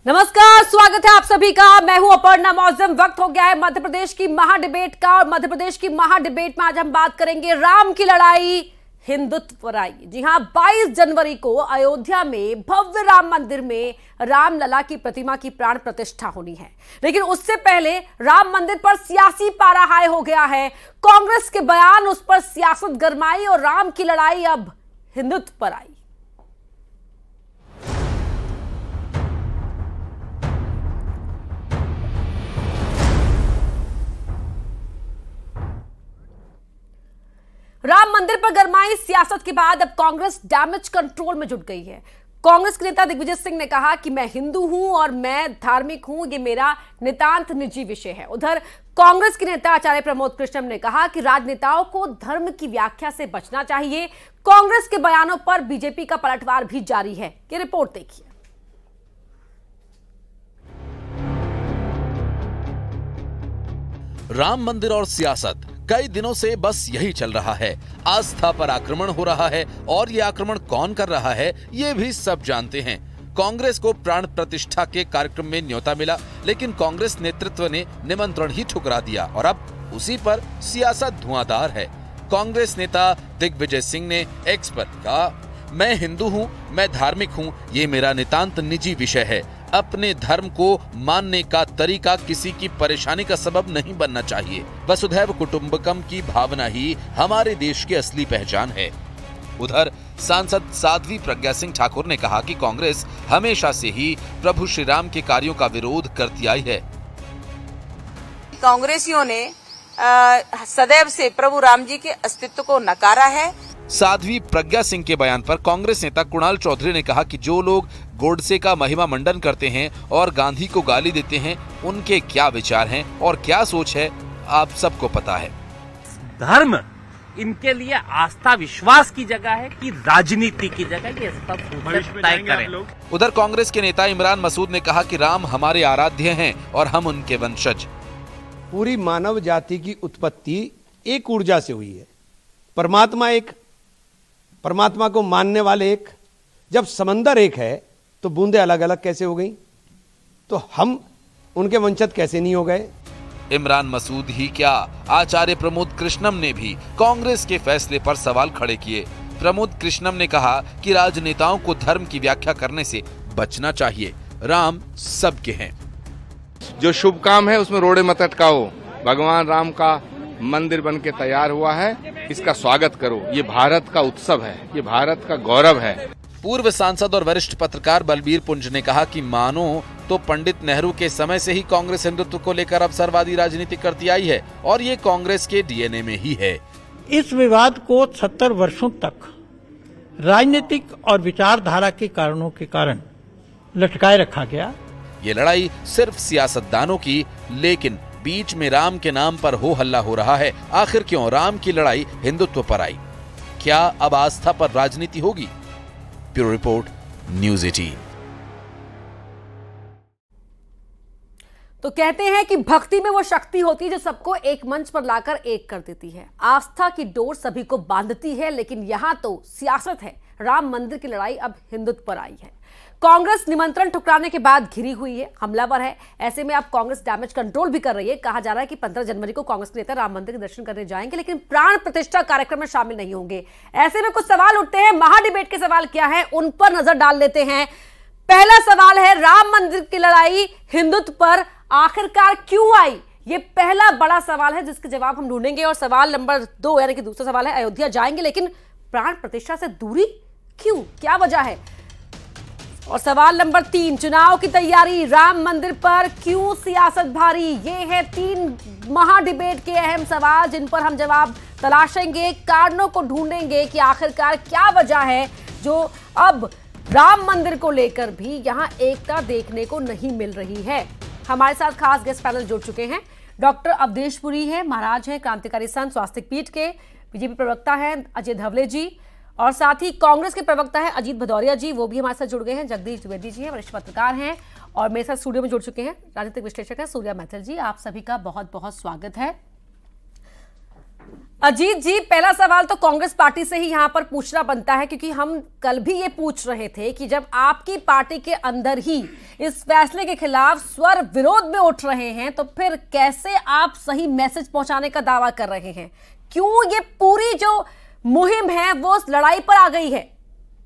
नमस्कार, स्वागत है आप सभी का। मैं हूं अपर्णा मौजम। वक्त हो गया है मध्य प्रदेश की महाडिबेट का और मध्य प्रदेश की महाडिबेट में आज हम बात करेंगे राम की लड़ाई, हिंदुत्व पर आई। जी हां, 22 जनवरी को अयोध्या में भव्य राम मंदिर में राम लला की प्रतिमा की प्राण प्रतिष्ठा होनी है, लेकिन उससे पहले राम मंदिर पर सियासी पारा हाई हो गया है। कांग्रेस के बयान उस पर सियासत गरमाई और राम की लड़ाई अब हिंदुत्व पर आई। राम मंदिर पर गरमाई सियासत के बाद अब कांग्रेस डैमेज कंट्रोल में जुट गई है। कांग्रेस के नेता दिग्विजय सिंह ने कहा कि मैं हिंदू हूं और मैं धार्मिक हूं, ये मेरा नितांत निजी विषय है। उधर कांग्रेस के नेता आचार्य प्रमोद कृष्णम ने कहा कि राजनेताओं को धर्म की व्याख्या से बचना चाहिए। कांग्रेस के बयानों पर बीजेपी का पलटवार भी जारी है। ये रिपोर्ट देखिए। राम मंदिर और सियासत कई दिनों से बस यही चल रहा है। आस्था पर आक्रमण हो रहा है और ये आक्रमण कौन कर रहा है ये भी सब जानते हैं। कांग्रेस को प्राण प्रतिष्ठा के कार्यक्रम में न्योता मिला, लेकिन कांग्रेस नेतृत्व ने निमंत्रण ही ठुकरा दिया और अब उसी पर सियासत धुआंधार है। कांग्रेस नेता दिग्विजय सिंह ने एक्स पर कहा, मैं हिंदू हूँ, मैं धार्मिक हूँ, ये मेरा नितांत निजी विषय है। अपने धर्म को मानने का तरीका किसी की परेशानी का सबब नहीं बनना चाहिए। वसुधैव कुटुंबकम की भावना ही हमारे देश की असली पहचान है। उधर सांसद साध्वी प्रज्ञा सिंह ठाकुर ने कहा कि कांग्रेस हमेशा से ही प्रभु श्री राम के कार्यों का विरोध करती आई है। कांग्रेसियों ने सदैव से प्रभु राम जी के अस्तित्व को नकारा है। साध्वी प्रज्ञा सिंह के बयान पर कांग्रेस नेता कुणाल चौधरी ने कहा कि जो लोग गोडसे का महिमा मंडन करते हैं और गांधी को गाली देते हैं, उनके क्या विचार हैं और क्या सोच है आप सबको पता है। धर्म इनके लिए आस्था विश्वास की जगह है कि राजनीति की जगह, ये सब तय करें। उधर कांग्रेस के नेता इमरान मसूद ने कहा कि राम हमारे आराध्य हैं और हम उनके वंशज। पूरी मानव जाति की उत्पत्ति एक ऊर्जा से हुई है। परमात्मा एक, परमात्मा को मानने वाले एक। जब समंदर एक है तो बूंदे अलग अलग कैसे हो गई? तो हम उनके वंशज कैसे नहीं हो गए? इमरान मसूद ही क्या, आचार्य प्रमोद कृष्णम ने भी कांग्रेस के फैसले पर सवाल खड़े किए। प्रमोद कृष्णम ने कहा कि राजनेताओं को धर्म की व्याख्या करने से बचना चाहिए। राम सबके हैं। जो शुभ काम है उसमें रोड़े मत अटकाओ। भगवान राम का मंदिर बन के तैयार हुआ है, इसका स्वागत करो। ये भारत का उत्सव है, ये भारत का गौरव है। पूर्व सांसद और वरिष्ठ पत्रकार बलबीर पुंज ने कहा कि मानो तो पंडित नेहरू के समय से ही कांग्रेस हिंदुत्व को लेकर अवसरवादी राजनीति करती आई है और ये कांग्रेस के डीएनए में ही है। इस विवाद को 70 वर्षों तक राजनीतिक और विचारधारा के कारणों के कारण लटकाए रखा गया। ये लड़ाई सिर्फ सियासतदानों की, लेकिन बीच में राम के नाम पर हो हल्ला हो रहा है। आखिर क्यों राम की लड़ाई हिंदुत्व पर आई? क्या अब आस्था पर राजनीति होगी? Bureau report, News 18। तो कहते हैं कि भक्ति में वो शक्ति होती है जो सबको एक मंच पर लाकर एक कर देती है। आस्था की डोर सभी को बांधती है, लेकिन यहां तो सियासत है। राम मंदिर की लड़ाई अब हिंदुत्व पर आई है। कांग्रेस निमंत्रण ठुकराने के बाद घिरी हुई है, हमलावर है। ऐसे में अब कांग्रेस डैमेज कंट्रोल भी कर रही है। कहा जा रहा है कि 15 जनवरी को कांग्रेस के नेता राम मंदिर के दर्शन करने जाएंगे, लेकिन प्राण प्रतिष्ठा कार्यक्रम में शामिल नहीं होंगे। ऐसे में कुछ सवाल उठते हैं। महाडिबेट के सवाल क्या है, उन पर नजर डाल लेते हैं। पहला सवाल है, राम मंदिर की लड़ाई हिंदुत्व पर आखिरकार क्यों आई? ये पहला बड़ा सवाल है जिसके जवाब हम ढूंढेंगे। और सवाल नंबर 2 यानी कि दूसरा सवाल है, अयोध्या जाएंगे लेकिन प्राण प्रतिष्ठा से दूरी क्यों, क्या वजह है? और सवाल नंबर 3, चुनाव की तैयारी, राम मंदिर पर क्यों सियासत भारी? ये है 3 महाडिबेट के अहम सवाल जिन पर हम जवाब तलाशेंगे, कारणों को ढूंढेंगे कि आखिरकार क्या वजह है जो अब राम मंदिर को लेकर भी यहां एकता देखने को नहीं मिल रही है। हमारे साथ खास गेस्ट पैनल जुड़ चुके हैं। डॉक्टर अवधेश पुरी है, महाराज हैं, क्रांतिकारी संत स्वास्तिक पीठ के। बीजेपी प्रवक्ता हैं अजय धवले जी, और साथ ही कांग्रेस के प्रवक्ता हैं अजीत भदौरिया जी, वो भी हमारे साथ जुड़ गए हैं। जगदीश द्विवेदी जी हैं, वरिष्ठ पत्रकार हैं, और मेरे साथ स्टूडियो में जुड़ चुके हैं राजनीतिक विश्लेषक हैं सूर्या मैथिल जी। आप सभी का बहुत बहुत स्वागत है। अजीत जी, पहला सवाल तो कांग्रेस पार्टी से ही यहां पर पूछना बनता है, क्योंकि हम कल भी ये पूछ रहे थे कि जब आपकी पार्टी के अंदर ही इस फैसले के खिलाफ स्वर विरोध में उठ रहे हैं, तो फिर कैसे आप सही मैसेज पहुंचाने का दावा कर रहे हैं? क्यों ये पूरी जो मुहिम है वो लड़ाई पर आ गई है?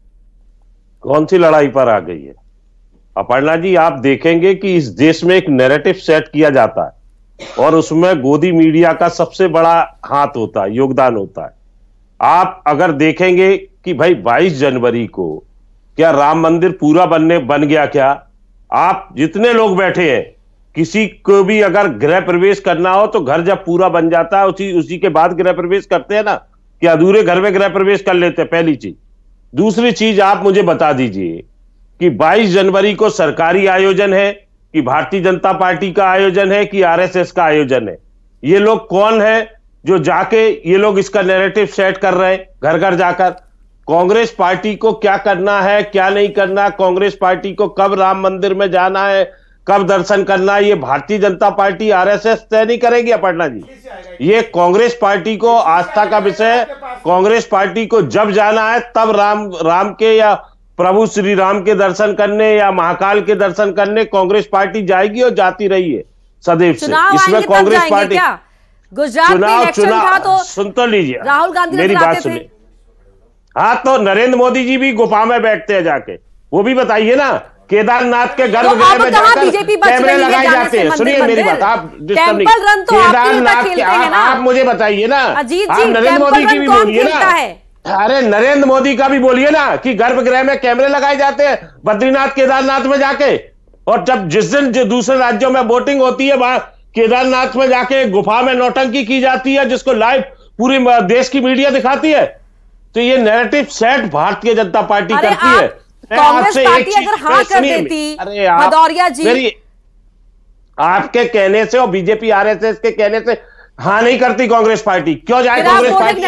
कौन सी लड़ाई पर आ गई है अपर्णा जी? आप देखेंगे कि इस देश में एक नैरेटिव सेट किया जाता है और उसमें गोदी मीडिया का सबसे बड़ा हाथ होता है, योगदान होता है। आप अगर देखेंगे कि भाई 22 जनवरी को क्या राम मंदिर पूरा बन गया क्या? आप जितने लोग बैठे हैं, किसी को भी अगर गृह प्रवेश करना हो तो घर जब पूरा बन जाता है उसी के बाद गृह प्रवेश करते हैं ना, कि अधूरे घर में गृह प्रवेश कर लेते हैं, पहली चीज। दूसरी चीज आप मुझे बता दीजिए कि 22 जनवरी को सरकारी आयोजन है कि भारतीय जनता पार्टी का आयोजन है कि आरएसएस का आयोजन है? ये लोग कौन है जो जाके ये लोग इसका नैरेटिव सेट कर रहे हैं घर घर जाकर? कांग्रेस पार्टी को क्या करना है, क्या नहीं करना, कांग्रेस पार्टी को कब राम मंदिर में जाना है, कब दर्शन करना है, ये भारतीय जनता पार्टी आरएसएस तय नहीं करेगी अपर्णा जी। ये कांग्रेस पार्टी को आस्था का विषय है। कांग्रेस पार्टी को जब जाना है तब राम के या प्रभु श्री राम के दर्शन करने या महाकाल के दर्शन करने कांग्रेस पार्टी जाएगी और जाती रही है सदैव से। इसमें कांग्रेस पार्टी गुजरात चुनाव सुन तो लीजिए, राहुल गांधी मेरी बात सुनिए। हाँ, तो नरेंद्र मोदी जी भी गुफा में बैठते हैं जाके, वो भी बताइए ना। केदारनाथ के गर्भगृह में जाकर कैमरे लगाए जाते हैं। सुनिए मेरी बात, आप डिस्टर्ब नहीं। केदारनाथ के आप मुझे बताइए ना, आप नरेंद्र मोदी की भी बोलिए ना। अरे नरेंद्र मोदी का भी बोलिए ना कि गर्भगृह में कैमरे लगाए जाते हैं बद्रीनाथ केदारनाथ में जाके। और जब जिस दिन जो दूसरे राज्यों में वोटिंग होती है, वहां केदारनाथ में जाके गुफा में नौटंकी की जाती है, जिसको लाइव पूरी देश की मीडिया दिखाती है। तो ये narrative set Bharatiya Janata party करती है। कांग्रेस पार्टी अगर हाँ कर देती, भदौरिया जी, आपके कहने से और बीजेपी आरएसएस के कहने से हाँ नहीं करती कांग्रेस पार्टी। क्यों जाए कांग्रेस पार्टी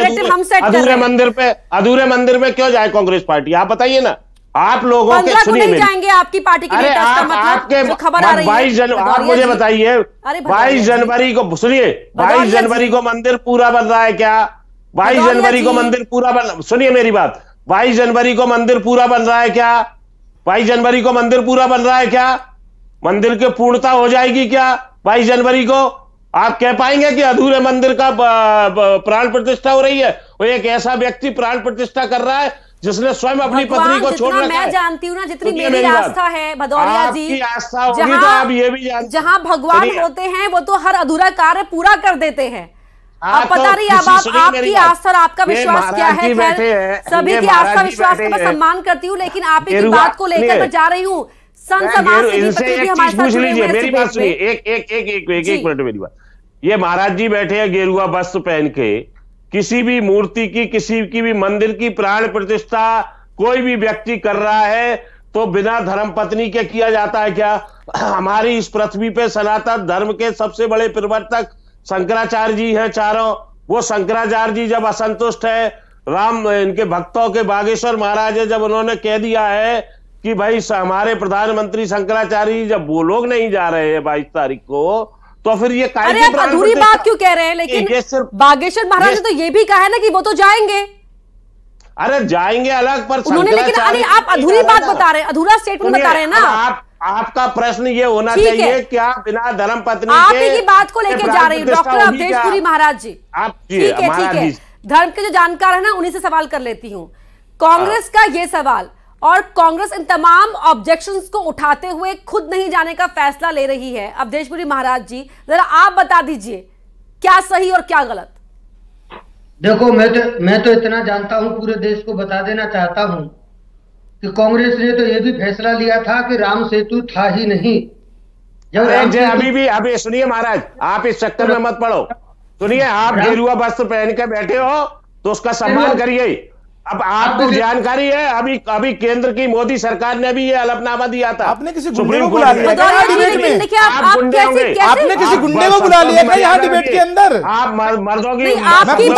अधूरे मंदिर में क्यों जाए कांग्रेस पार्टी? आप बताइए ना। आप लोगों के सुनिए, जाएंगे आपकी पार्टी के नेता, आपके खबर आ रही है 22 जनवरी, आप मुझे बताइए 22 जनवरी को, सुनिए 22 जनवरी को मंदिर पूरा बन रहा है क्या? 22 जनवरी को मंदिर पूरा बन, सुनिए मेरी बात, 22 जनवरी को मंदिर पूरा बन रहा है क्या? 22 जनवरी को मंदिर पूरा बन रहा है क्या? मंदिर की पूर्णता हो जाएगी क्या 22 जनवरी को? आप कह पाएंगे कि अधूरे मंदिर का प्राण प्रतिष्ठा हो रही है? वो एक ऐसा व्यक्ति प्राण प्रतिष्ठा कर रहा है जिसने स्वयं अपनी पत्नी को छोड़ रखा है। मैं जानती हूँ ना, जितनी मेरी आस्था है भदौरिया जी, आस्था होगी तो आप ये भी जानते, जहाँ भगवान होते हैं वो तो हर अधूरा कार्य पूरा कर देते हैं। अब पता नहीं अब आपकी आस्था और आपका विश्वास क्या है। खैर, सभी की आस्था विश्वास का मैं सम्मान करती हूँ, लेकिन आप की बात को लेकर मैं जा रही हूँ। संत समाज से पूछ लीजिए, मेरी बात सुनिए, एक मिनट मेरी बात। ये महाराज जी बैठे हैं गेरुआ वस्त्र पहन के, किसी भी मूर्ति की, किसी की भी मंदिर की प्राण प्रतिष्ठा कोई भी व्यक्ति कर रहा है तो बिना धर्म पत्नी के किया जाता है क्या? हमारी इस पृथ्वी पे सनातन धर्म के सबसे बड़े प्रवर्तक शंकराचार्य जी हैं चारों। वो शंकराचार्य जी जब असंतुष्ट है राम इनके भक्तों के, बागेश्वर महाराज है, जब उन्होंने कह दिया है कि भाई हमारे प्रधानमंत्री शंकराचार्य जी जब वो लोग नहीं जा रहे हैं 22 तारीख को, तो फिर ये अधूरी बात क्यों कह रहे हैं? लेकिन बागेश्वर महाराज ने तो ये भी कहा है ना कि वो तो जाएंगे। अरे जाएंगे अलग, पर उन्होंने, लेकिन आप अधूरी बात बता रहे हैं, अधूरा स्टेटमेंट बता रहे हैं ना। आपका प्रश्न ये होना चाहिए क्या बिना धर्म पत्नी आप की बात को लेकर जा रही है डॉक्टर अवधेशपुरी महाराज जी। ठीक है, धर्म के जो जानकार है ना उन्हीं से सवाल कर लेती हूँ। कांग्रेस का ये सवाल, और कांग्रेस इन तमाम ऑब्जेक्शंस को उठाते हुए खुद नहीं जाने का फैसला ले रही है। अवधेशपुरी महाराज जी, जरा आप बता दीजिए क्या सही और क्या गलत। देखो, मैं तो इतना जानता हूं, पूरे देश को बता देना चाहता हूं कि कांग्रेस ने तो ये भी फैसला लिया था कि राम सेतु था ही नहीं। अभी सुनिए महाराज, आप इस चक्कर में मत पड़ो। सुनिए, आप गेरुआ वस्त्र पहन के बैठे हो तो उसका सम्मान करिए। अब आपको जानकारी है, अभी केंद्र की मोदी सरकार ने भी ये हलफनामा दिया था। आपने किसी गुंडे को बुला लिया क्या यहाँ डिबेट में? आपने किसी गुंडे को बुला लिया क्या यहाँ डिबेट के अंदर? आप मर्दों की, आपकी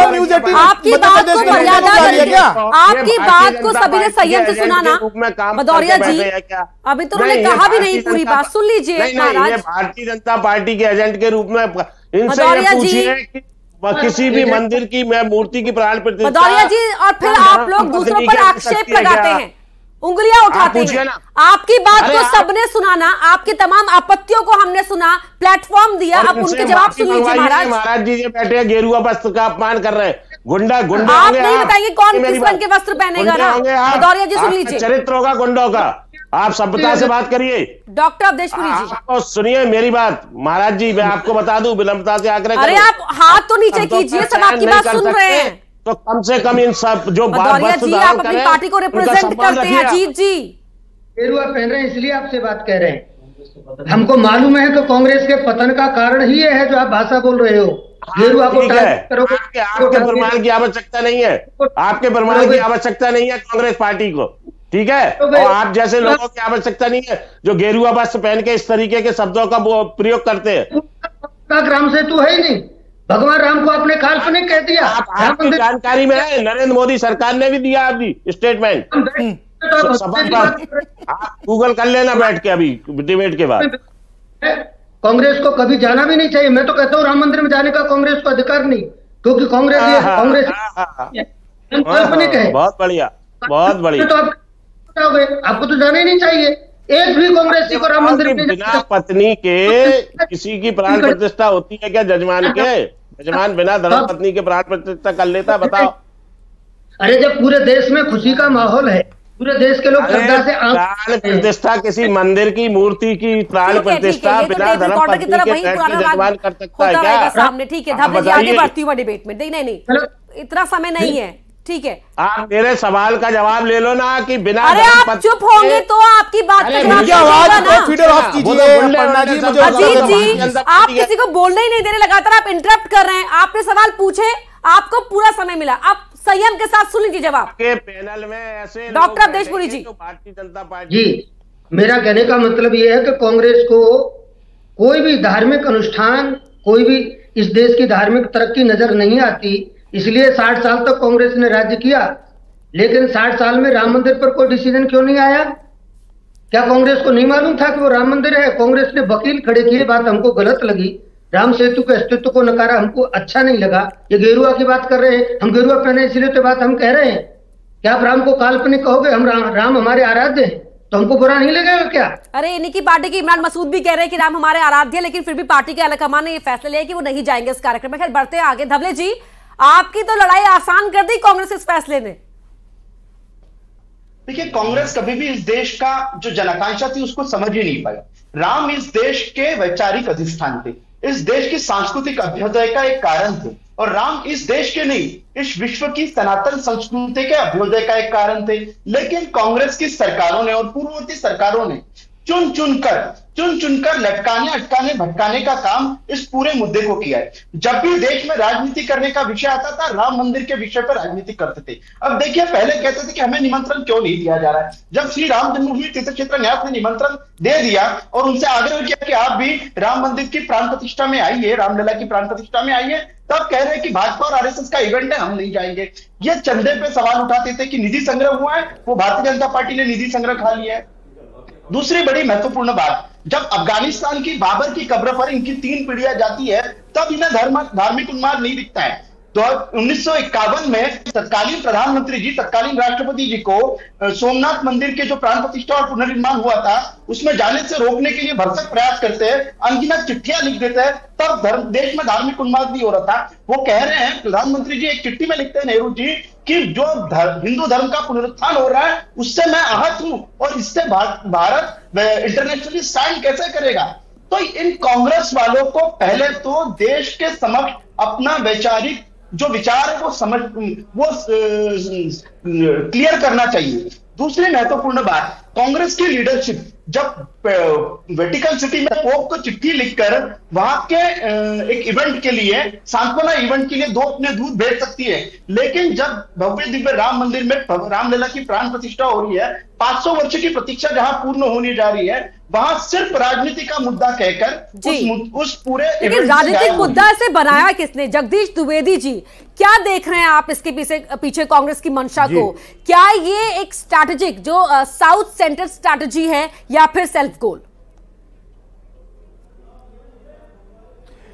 बात को सभी ने संयम से सुना ना भदौरिया जी। अभी तो उन्होंने कहा भी नहीं, पूरी बात सुन लीजिए महाराज। भारतीय जनता पार्टी के एजेंट के रूप में इनसे भदौरिया जी, किसी भी मंदिर की मैं मूर्ति की प्राण प्रतिष्ठा। भदौरिया जी, और फिर आप लोग दूसरों पर आक्षेप लगाते हैं, उंगलियां उठाते हैं। आपकी बात को सबने सुना ना, आपकी तमाम आपत्तियों को हमने सुना, प्लेटफॉर्म दिया, अब उनके जवाब सुन लीजिए। महाराज जी बैठे गेरुआ वस्त्र का अपमान कर रहे हैं, गुंडा आप नहीं बताएंगे कौन किस रंग के वस्त्र पहनेगा ना। भदौरिया जी सुन लीजिए, चरित्र होगा गुंडों का, आप सभ्यता से बात करिए। डॉक्टर अवधेशपुरी जी आपको सुनिए मेरी बात। महाराज जी मैं आपको बता दूं, विनम्रता से आग्रह। अरे आप हाथ तो नीचे कीजिए, सब आपकी बात सुन रहे हैं। तो कम से कम इन सब जो भदौरिया जी आप अपनी पार्टी को रिप्रेजेंट करते हैं। अजीत जी गेरुआ पहन रहे हैं इसलिए आपसे बात कह रहे हैं। हमको मालूम है तो कांग्रेस के पतन का कारण ही ये है जो आप भाषा बोल रहे हो। गेरुआ को करोगे, आपके प्रमाण की आवश्यकता नहीं है, आपके प्रमाण की आवश्यकता नहीं है कांग्रेस पार्टी को, ठीक है। और आप जैसे लोगों की आवश्यकता नहीं है जो गेरुआ वस्त्र पहन के इस तरीके के शब्दों का प्रयोग करते हैं। राम सेतु है ही नहीं, भगवान राम को आपने काल्पनिक कह दिया। आपकी जानकारी में है, नरेंद्र मोदी सरकार ने भी दिया अभी स्टेटमेंट, आप गूगल कर लेना बैठ के अभी डिबेट के बाद। कांग्रेस को कभी जाना भी नहीं चाहिए। मैं तो कहता हूँ राम मंदिर में जाने का कांग्रेस को अधिकार नहीं, क्योंकि कांग्रेस काल्पनिक है। बहुत बढ़िया, बहुत बढ़िया। तो आपको तो जाना ही नहीं चाहिए। एक भी कांग्रेसी को राम मंदिर में बिना पत्नी के किसी की प्राण प्रतिष्ठा होती है क्या? जजमान के, जजमान बिना धर्म पत्नी के प्राण प्रतिष्ठा कर लेता, बताओ। अरे जब पूरे देश में खुशी का माहौल है, पूरे देश के लोग श्रद्धा से प्राण प्रतिष्ठा किसी मंदिर की मूर्ति की प्राण प्रतिष्ठा बिना धर्म पत्नी के जजमान कर सकता है क्या? सामने ठीक है, आगे बढ़ती हुई डिबेट में। नहीं इतना समय नहीं है, ठीक है। आप मेरे सवाल का जवाब ले लो ना कि बिना अरे आप चुप होंगे तो आपकी बात का अजीत जी आप किसी को बोलने ही नहीं दे रहे, लगातार आप इंटरप्ट कर रहे हैं। आपने सवाल पूछे, आपको पूरा समय मिला, आप संयम के साथ सुन लीजिए जवाब। के पैनल में ऐसे डॉक्टर अवधेशपुरी जी, तो भारतीय जनता पार्टी जी, मेरा कहने का मतलब यह है कि कांग्रेस को कोई भी धार्मिक अनुष्ठान, कोई भी इस देश की धार्मिक तरक्की नजर नहीं आती, इसलिए 60 साल तक कांग्रेस ने राज्य किया। लेकिन 60 साल में राम मंदिर पर कोई डिसीजन क्यों नहीं आया? क्या कांग्रेस को नहीं मालूम था कि वो राम मंदिर है? कांग्रेस ने वकील खड़े किए, बात हमको गलत लगी, राम सेतु के अस्तित्व को नकारा, हमको अच्छा नहीं लगा। ये गेरुआ की बात कर रहे हैं, हम गेरुआ पहने इसलिए तो बात हम कह रहे हैं। क्या आप राम को काल्पनिक कहोगे? हम राम हमारे आराध्य हैं तो हमको बुरा नहीं लगेगा क्या? अरे इन्हीं की पार्टी के इमरान मसूद भी कह रहे हैं कि राम हमारे आराध्य, लेकिन फिर भी पार्टी के आलाकमान ने ये फैसला लिया कि वो नहीं जाएंगे इस कार्यक्रम में। खैर बढ़ते हैं आगे। धवले जी, आपकी तो लड़ाई आसान कर दी कांग्रेस इस फैसले ने। देखिए, कांग्रेस कभी भी इस देश का जो जनाकांक्षा थी उसको समझ ही नहीं पाया। राम इस देश के वैचारिक अधिष्ठान थे, इस देश की सांस्कृतिक अभ्युदय का एक कारण थे, और राम इस देश के नहीं, इस विश्व की सनातन संस्कृति के अभ्युदय का एक कारण थे। लेकिन कांग्रेस की सरकारों ने और पूर्ववर्ती सरकारों ने चुन चुनकर लटकाने, अटकाने, भटकाने का काम इस पूरे मुद्दे को किया है। जब भी देश में राजनीति करने का विषय आता था, राम मंदिर के विषय पर राजनीति करते थे। अब देखिए, पहले कहते थे कि हमें निमंत्रण क्यों नहीं दिया जा रहा है। जब श्री राम जन्मभूमि तीर्थ क्षेत्र न्यास ने निमंत्रण दे दिया और उनसे आग्रह किया कि आप भी राम मंदिर की प्राण प्रतिष्ठा में आइए, रामलला की प्राण प्रतिष्ठा में आइए, तब कह रहे हैं कि भाजपा और आरएसएस का इवेंट है, हम नहीं जाएंगे। ये चंदे पे सवाल उठाते थे कि निधि संग्रह हुआ है, वो भारतीय जनता पार्टी ने निधि संग्रह खा लिया है। दूसरी बड़ी महत्वपूर्ण बात, जब अफगानिस्तान की बाबर की कब्र पर इनकी 3 पीढ़ियां जाती है, तब इन्हें धार्मिक उन्माद नहीं दिखता है। तो 1951 में तत्कालीन प्रधानमंत्री जी, तत्कालीन राष्ट्रपति जी को सोमनाथ मंदिर के जो प्राण प्रतिष्ठा और पुनर्निर्माण हुआ था उसमें जाने से रोकने के लिए भरसक प्रयास करते हैं, अनगिनत चिट्ठियां लिख देते हैं, तब देश में धार्मिक उन्माद नहीं हो रहा था। वो कह रहे हैं, प्रधानमंत्री जी एक चिट्ठी में लिखते हैं नेहरू जी कि जो हिंदू धर्म का पुनरुत्थान हो रहा है उससे मैं आहत हूं और इससे भारत इंटरनेशनली स्टैंड कैसे करेगा। तो इन कांग्रेस वालों को पहले तो देश के समक्ष अपना वैचारिक जो विचार है वो क्लियर करना चाहिए। दूसरी महत्वपूर्ण बात, कांग्रेस की लीडरशिप जब वेटिकन सिटी में पोप को चिट्ठी लिखकर वहां के एक इवेंट के लिए, सांत्वना इवेंट के लिए 2 अपने दूत भेज सकती है, लेकिन जब भव्य दिव्य राम मंदिर में रामलला की प्राण प्रतिष्ठा हो रही है, 500 वर्ष की प्रतीक्षा जहां पूर्ण होने जा रही है, वहां सिर्फ राजनीति का मुद्दा कहकर उस पूरे राजनीतिक मुद्दा से बनाया किसने? जगदीश द्विवेदी जी, क्या देख रहे हैं आप इसके पीछे कांग्रेस की मंशा को? क्या ये एक स्ट्रैटेजिक जो साउथ सेंटर स्ट्रैटेजी है या फिर सेल्फ गोल?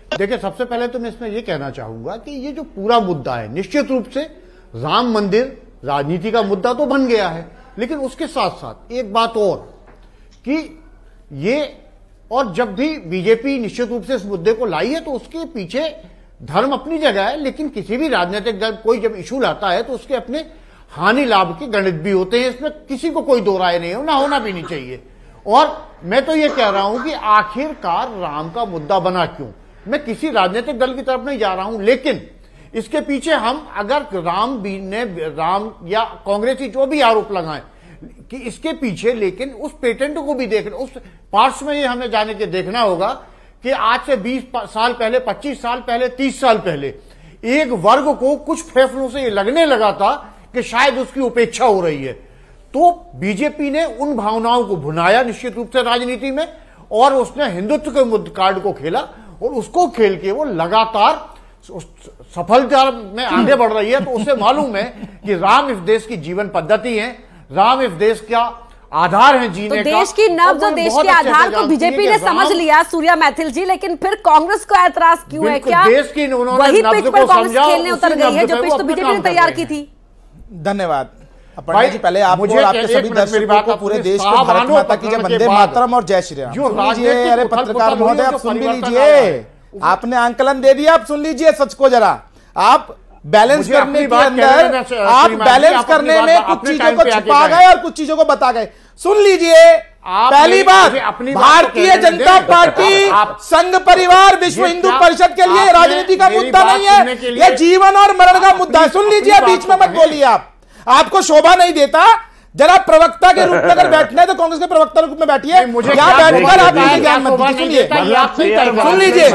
देखिए, सबसे पहले तो मैं इसमें यह कहना चाहूंगा कि ये जो पूरा मुद्दा है, निश्चित रूप से राम मंदिर राजनीति का मुद्दा तो बन गया है, लेकिन उसके साथ साथ एक बात और कि ये, और जब भी बीजेपी निश्चित रूप से इस मुद्दे को लाई है तो उसके पीछे धर्म अपनी जगह है, लेकिन किसी भी राजनीतिक दल कोई जब इशू लाता है तो उसके अपने हानि लाभ के गणित भी होते हैं। इसमें किसी को कोई दो राय नहीं हो, ना होना भी नहीं चाहिए। और मैं तो ये कह रहा हूं कि आखिरकार राम का मुद्दा बना क्यों। मैं किसी राजनीतिक दल की तरफ नहीं जा रहा हूं, लेकिन इसके पीछे हम अगर राम या कांग्रेसी जो भी आरोप लगाएं कि इसके पीछे, लेकिन उस पेटेंट को भी देखना, उस पार्ट्स में ये हमें जाने के देखना होगा कि आज से 20 साल पहले, 25 साल पहले, 30 साल पहले एक वर्ग को कुछ फैसलों से ये लगने लगा था कि शायद उसकी उपेक्षा हो रही है, तो बीजेपी ने उन भावनाओं को भुनाया निश्चित रूप से राजनीति में, और उसने हिंदुत्व के मुद्दे कार्ड को खेला, और उसको खेल के वो लगातार सफलता में आगे बढ़ रही है। तो उसे मालूम है कि राम इस देश की जीवन पद्धति है, राम इस देश का आधार है जीने तो का। देश की नब्ज और देश के आधार को बीजेपी ने समझ लिया, सूर्या मैथिल जी, लेकिन फिर कांग्रेस को ऐतराज क्यों है? क्या देश की वही पिच पर कांग्रेस खेलने उतर गई है जो पिच तो बीजेपी ने तैयार की थी? धन्यवाद अपर्णा जी। पहले आपको और आपके सभी दर्शकों को पूरे देश को भारत माता की जय, वंदे मातरम और जय श्री राम सुन लीजिए। अरे पत्रकार महोदय, आप सुन भी लीजिए, आपने आंकलन दे दिया, आप सुन लीजिए सच को जरा। आप बैलेंस करने के अंदर, आप बैलेंस करने में कुछ चीजों को छुपा गए और कुछ चीजों को बता गए। सुन लीजिए, पहली बात, भारतीय जनता पार्टी, संघ परिवार, विश्व हिंदू परिषद के लिए राजनीति का मुद्दा नहीं है, यह जीवन और मरण का मुद्दा है। सुन लीजिए, बीच में मत बोलिए। आपको शोभा नहीं देता, जरा प्रवक्ता के रूप में अगर बैठना है तो कांग्रेस के प्रवक्ता के रूप में बैठिए, यहाँ बैठकर आप मुझे ज्ञान मत दीजिए। सुन लीजिए,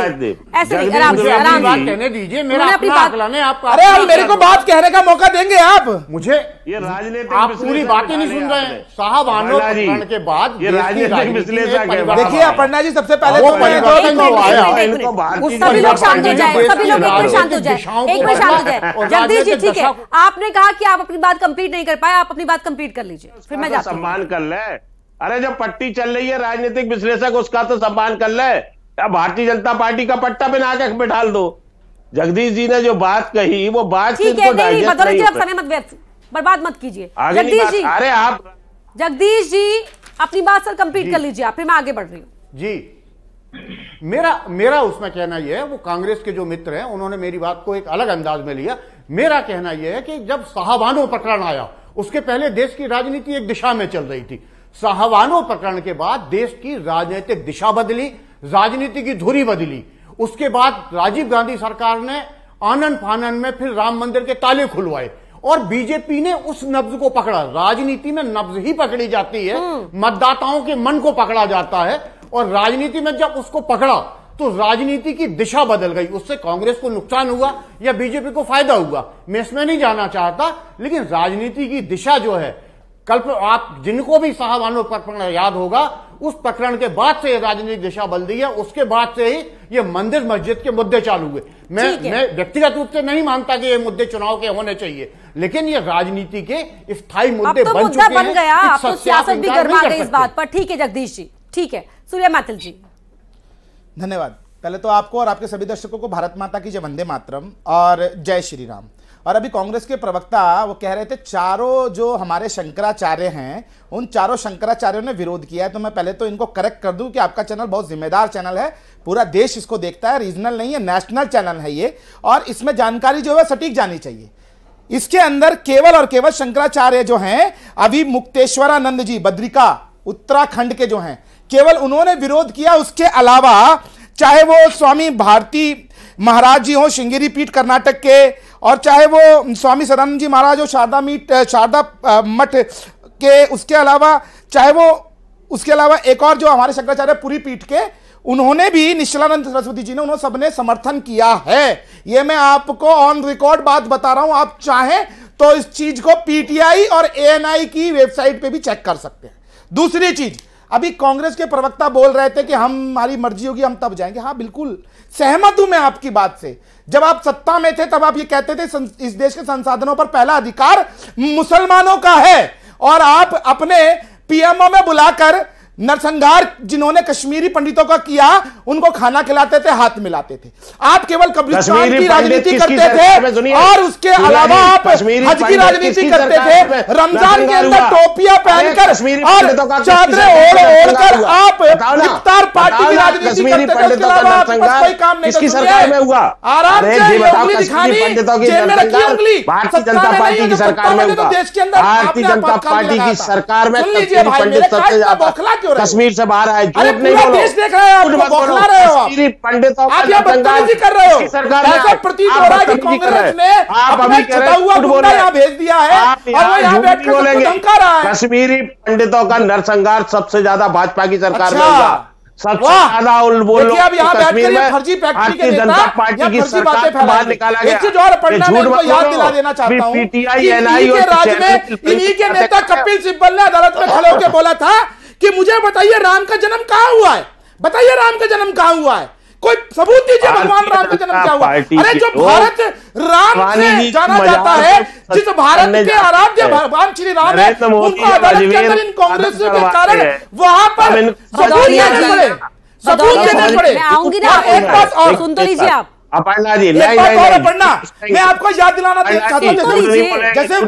कहने दीजिए, मेरा अपना आकलन है। अरे आप मेरे को बात कहने का मौका देंगे आप मुझे? ये राजनीतिक, आप पूरी बातें नहीं सुन रहे हैं। साहब आंदोलन के बाद ये राजनीतिक विश्लेषक है। देखिए अपर्णा जी, सबसे पहले सभी लोग शांत हो जाए, सभी लोग एक मिनट शांत हो जाए, एक मिनट शांत हो जाए। जगदीश जी, ठीक है, आपने कहा कि आप अपनी बात कंप्लीट नहीं कर पाए, आप अपनी बात कंप्लीट कर लीजिए, फिर मैं जाता हूं। सम्मान कर ले। अरे जब पट्टी चल रही है राजनीतिक विश्लेषक, उसका तो सम्मान कर ले। भारतीय जनता पार्टी का पट्टा बना के बैठा दो। जगदीश जी ने जो बात कही वो बात ठीक है, नहीं समय मत व्यर्थ, बर्बाद मत कीजिए। जगदीश जी, अरे आप जगदीश जी अपनी बात सर कंप्लीट कर लीजिए आप, फिर मैं आगे बढ़ रही हूं जी। मेरा उसमें कहना यह है, वो कांग्रेस के जो मित्र हैं उन्होंने मेरी बात को एक अलग अंदाज में लिया। मेरा कहना यह है कि जब साहबानो प्रकरण आया, उसके पहले देश की राजनीति एक दिशा में चल रही थी। साहबानो प्रकरण के बाद देश की राजनीतिक दिशा बदली, राजनीति की धुरी बदली। उसके बाद राजीव गांधी सरकार ने आनन फानन में फिर राम मंदिर के ताले खुलवाए, और बीजेपी ने उस नब्ज को पकड़ा। राजनीति में नब्ज ही पकड़ी जाती है, मतदाताओं के मन को पकड़ा जाता है, और राजनीति में जब उसको पकड़ा तो राजनीति की दिशा बदल गई। उससे कांग्रेस को नुकसान हुआ या बीजेपी को फायदा हुआ, मैं इसमें नहीं जाना चाहता, लेकिन राजनीति की दिशा जो है, कल आप जिनको भी साहबानो प्रकरण याद होगा, उस प्रकरण के बाद से राजनीतिक दिशा बदली है। उसके बाद से ही ये मंदिर मस्जिद के मुद्दे चालू हुए। मैं व्यक्तिगत रूप से नहीं मानता कि ये मुद्दे चुनाव के होने चाहिए, लेकिन ये राजनीति के स्थायी मुद्दे बन चुके हैं। बन गया, अब तो सियासत भी गरमा गई इस बात पर। ठीक है जगदीश जी, ठीक है। सूर्या मैथिल जी, धन्यवाद। पहले तो आपको और आपके सभी दर्शकों को भारत माता की जय, वंदे मातरम और जय श्री राम। और अभी कांग्रेस के प्रवक्ता वो कह रहे थे चारों जो हमारे शंकराचार्य हैं, उन चारों शंकराचार्यों ने विरोध किया है। तो मैं पहले तो इनको करेक्ट कर दूं कि आपका चैनल बहुत जिम्मेदार चैनल है, पूरा देश इसको देखता है, रीजनल नहीं है, नेशनल चैनल है ये, और इसमें जानकारी जो है सटीक जानी चाहिए। इसके अंदर केवल और केवल शंकराचार्य जो हैं, अभी मुक्तेश्वरानंद जी बद्रिका उत्तराखंड के जो हैं, केवल उन्होंने विरोध किया। उसके अलावा चाहे वो स्वामी भारती महाराज जी हो श्रृंगेरी पीठ कर्नाटक के, और चाहे वो स्वामी सदानंद जी महाराज हो शारदा मठ के, उसके अलावा चाहे वो उसके अलावा एक और जो हमारे शंकराचार्य पुरी पीठ के, उन्होंने भी, निश्चलानंद सरस्वती जी ने, उन्होंने सबने समर्थन किया है। ये मैं आपको ऑन रिकॉर्ड बात बता रहा हूं, आप चाहें तो इस चीज को पीटीआई और एएनआई की वेबसाइट पे भी चेक कर सकते हैं। दूसरी चीज, अभी कांग्रेस के प्रवक्ता बोल रहे थे कि हमारी मर्जी होगी हम तब जाएंगे। हाँ बिल्कुल सहमत हूं मैं आपकी बात से। जब आप सत्ता में थे तब आप ये कहते थे इस देश के संसाधनों पर पहला अधिकार मुसलमानों का है, और आप अपने पीएमओ में बुलाकर नरसंहार जिन्होंने कश्मीरी पंडितों का किया उनको खाना खिलाते थे, हाथ मिलाते थे। आप केवल कब्रिस्तान की राजनीति करते थे और उसके अलावा आप हज की राजनीति करते थे। रमजान के अंदर टोपियां पहनकर और चादरें ओढ़कर आप इफ्तार पार्टी की राजनीति करते थे। उसके अलावा आपके पास कोई काम नहीं था। आराम से उंगली दिखानी, जेब में रखी उंगली, भारतीय जनता पार्टी की सरकार में हुआ। देश के अंदर भारतीय जनता पार्टी की सरकार में पंडित सबसे ज्यादा कश्मीर से बाहर आए। झूठ नहीं बोलो, देश देख रहे हो, बौखला रहे हो, कश्मीरी पंडितों आप यहाँ बदतमीजी कर रहे हो। ऐसा प्रतीत हो रहा है कि कांग्रेस ने अपना छुटा हुआ गुंडा यहाँ भेज दिया है और वो यहाँ बैठकर सबको धमका रहा है। कश्मीरी पंडितों का नरसंहार सबसे ज्यादा भाजपा की सरकार में हुआ। सबसे ज्यादा बोलो कश्मीर में भारतीय जनता पार्टी की सरकार को बाहर निकाला गया। एक चीज और पढ़ना मैं इनको याद दिला देना चाहता हूँ, इन्हीं के राज्य में इन्हीं के नेता कपिल सिब्बल ने अदालत में खड़े होकर बोला था कि मुझे बताइए राम का जन्म कहां हुआ है, बताइए राम का जन्म कहां हुआ है, कोई सबूत दीजिए भगवान राम का जन्म क्या हुआ। अरे जो भारत राम से जाना जाता है, जिस भारत के आराध्य भगवान श्री राम है, उनको अदालत के अंदर इन कांग्रेस के कारण वहां पर सबूत देने पड़े, सबूत देने पड़े। एक बात और सुन तो लीजिए आप अपर्णा जी, पढ़ना मैं आपको याद दिलाना चाहता हूँ, जैसे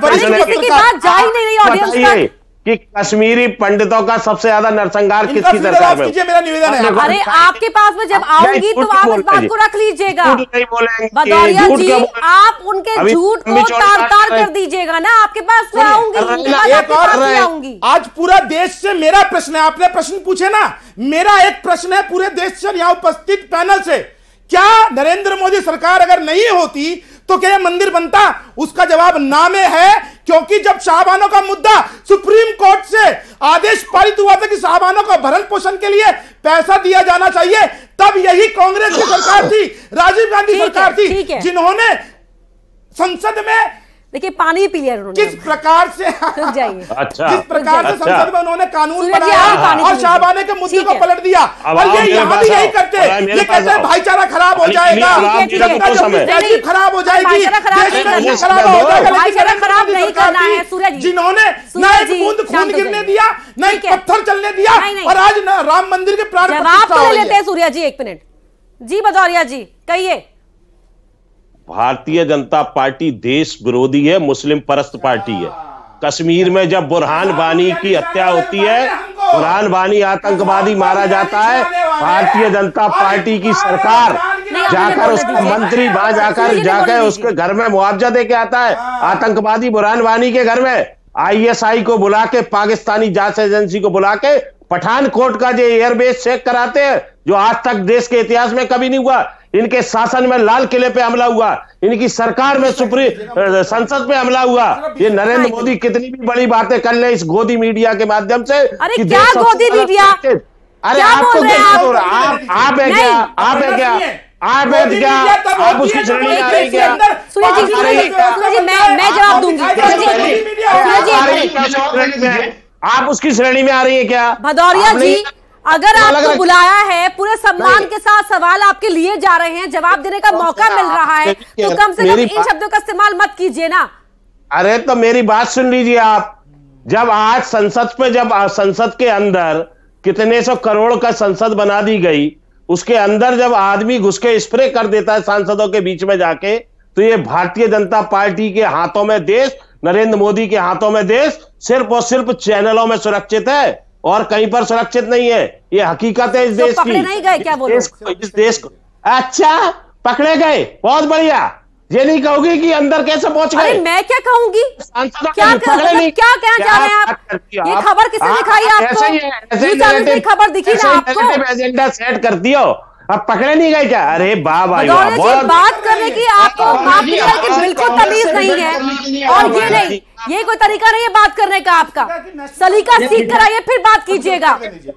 वरिष्ठ कि कश्मीरी पंडितों का सबसे ज्यादा नरसंहार किसकी सरकार में? मेरा निवेदन है। अरे आपके पास में जब आऊंगी तो आप इस बात को रख लीजिएगा। भदौरिया जी, आप उनके झूठ को तार-तार कर दीजिएगा ना। आपके पास में आऊंगी। आज पूरा देश से मेरा प्रश्न है, आपने प्रश्न पूछे ना, मेरा एक प्रश्न है पूरे देश से यहाँ उपस्थित पैनल से, क्या नरेंद्र मोदी सरकार अगर नहीं होती तो क्या मंदिर बनता? उसका जवाब ना में है, क्योंकि जब शाहबानों का मुद्दा सुप्रीम कोर्ट से आदेश पारित हुआ था कि शाहबानों को भरण पोषण के लिए पैसा दिया जाना चाहिए, तब यही कांग्रेस की सरकार थी, राजीव गांधी सरकार थी, जिन्होंने संसद में देखिए पानी पी लिया उन्होंने। किस प्रकार से जाइए अच्छा, जिस प्रकार से संसद में उन्होंने कानून बनाया और शाहबाने के मुद्दे को पलट दिया, और ये यहाँ भी यही करते, ये कहते हैं भाईचारा खराब हो जाएगा, खराब हो जाएगी, खराब हो जाएगा, भाईचारा खराब नहीं करना है सूरज, जिन्होंने न एक बूंद खून गिरने दिया, न एक पत्थर चलने दिया, और आज न राम मंदिर के प्राण जवाब तो लेते हैं सूर्या जी। 1 मिनट जी, भदौरिया जी कहिए। भारतीय जनता पार्टी देश विरोधी है, मुस्लिम परस्त पार्टी है। कश्मीर में जब बुरहान वानी की हत्या होती है, बुरहान वानी आतंकवादी मारा जाता है, भारतीय जनता पार्टी की सरकार जाकर उसका मंत्री वहां जाकर उसके घर में मुआवजा दे के आता है। आतंकवादी बुरहान वानी के घर में ISI को बुला के, पाकिस्तानी जांच एजेंसी को बुला के पठानकोट का जो एयरबेस चेक कराते हैं, जो आज तक देश के इतिहास में कभी नहीं हुआ। इनके शासन में लाल किले पे हमला हुआ, इनकी सरकार में संसद पे हमला हुआ। ये नरेंद्र मोदी कितनी भी बड़ी बातें कर ले इस गोदी मीडिया के माध्यम से। अरे क्या गोदी मीडिया? अरे आपको आप है क्या? आप है क्या? आप है क्या? आप उसकी श्रेणी में आ रही क्या? मैं जवाब दूंगी। आप उसकी श्रेणी में आ रही है क्या? भदौरिया जी, अगर आपको बुलाया है, पूरे सम्मान के साथ सवाल आपके लिए जा रहे हैं, जवाब देने का मौका मिल रहा है, तो कम से कम इन शब्दों का इस्तेमाल मत कीजिए ना। अरे तो मेरी बात सुन लीजिए आप। जब आज संसद के अंदर कितने सौ करोड़ का संसद बना दी गई, उसके अंदर जब आदमी घुस के स्प्रे कर देता है सांसदों के बीच में जाके, तो ये भारतीय जनता पार्टी के हाथों में देश, नरेंद्र मोदी के हाथों में देश सिर्फ और सिर्फ चैनलों में सुरक्षित है और कहीं पर सुरक्षित नहीं है। ये हकीकत है इस देश की। नहीं गए क्या बोलो? इस देश को अच्छा पकड़े गए, बहुत बढ़िया। ये नहीं कहोगी कि अंदर कैसे पहुंच गए? मैं क्या कहूंगी? क्या कहना चाह रहे हैं आप? ये खबर किसने दिखाई आपको? खबर दिखी ना आपको? एजेंडा सेट कर दियो, अब पकड़े नहीं गए क्या? अरे बाबा बात करने की आपको बिल्कुल तमीज नहीं है, और ये नहीं, ये कोई तरीका नहीं है बात करने का आपका। सलीका सीख कर आइए फिर बात कीजिएगा।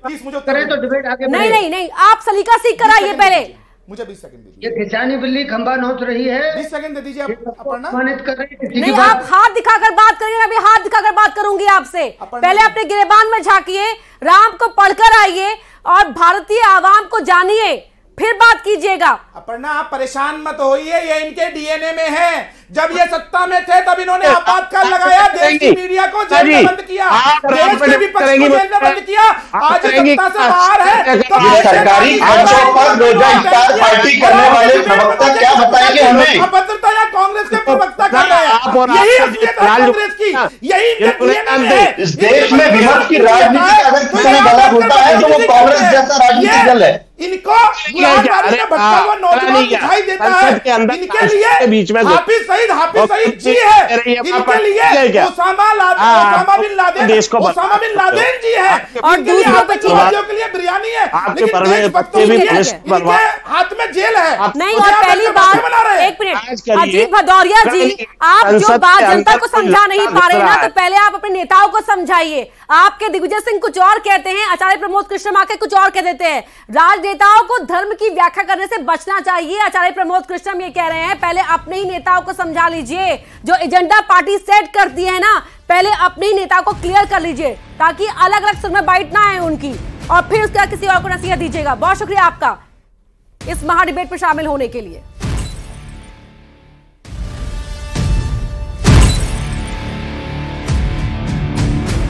नहीं, आप सलीका सीख कर आइए पहले। मुझे 20 सेकंड दीजिए। ये खिंचानी बिल्ली खंबा नोच रही है, 20 सेकंड दे दीजिए। नहीं, आप हाथ दिखाकर बात करिए। अभी हाथ दिखाकर बात करूंगी आपसे। पहले अपने गिरेबान में झांकिए, राम को पढ़कर आइए और भारतीय आवाम को जानिए। फिर बात कीजिएगा। अपर्णा, आप परेशान मत होइए, ये इनके डीएनए में है। जब ये सत्ता में थे तब इन्होंने आपातकाल लगाया, देश की मीडिया को जेल में बंद किया, देश के विपक्ष को जेल में बंद किया। आज सत्ता से बाहर है तो सरकारी मंचों पर रोजा इफ्तार पार्टी करने वाले प्रवक्ता क्या बताएंगे हमें? अभद्रता या कांग्रेस के प्रवक्ता कर रहे हैं, यही असलियत है कांग्रेस की, यही इनका डीएनए है। इस देश में विमत की राजनीति का अगर किसी ने गला घोटा है तो वो कांग्रेस जैसा राजनीतिक दल है। इनको नौजवान दिखाई देता है, इनके लिए बीच में हाफिज सईद जी है, इनके लिए ओसामा बिन लादेन जी है, और दूसरों के लिए बिरयानी है, हाथ में जेल है। नहीं, और पहली बात, एक मिनट, अजीत भदौरिया जी, आप जो बात जनता को समझा नहीं पा रहे ना, तो पहले आप अपने नेताओं को समझाइए। आपके दिग्विजय सिंह कुछ और कहते हैं, आचार्य प्रमोद कृष्णम आके कुछ और कह देते हैं। राजनेताओं को धर्म की व्याख्या करने से बचना चाहिए, आचार्य प्रमोद कृष्णम ये कह रहे हैं। पहले अपने ही नेताओं को समझा लीजिए, जो एजेंडा पार्टी सेट करती है ना, पहले अपने ही नेताओं को क्लियर कर लीजिए, ताकि अलग अलग सुर में बाइट ना आए उनकी, और फिर उसके बाद किसी और को नसीहत दीजिएगा। बहुत शुक्रिया आपका इस महाडिबेट में शामिल होने के लिए।